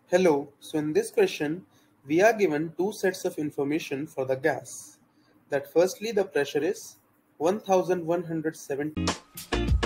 Hello, so in this question, we are given two sets of information for the gas. That firstly, the pressure is 1170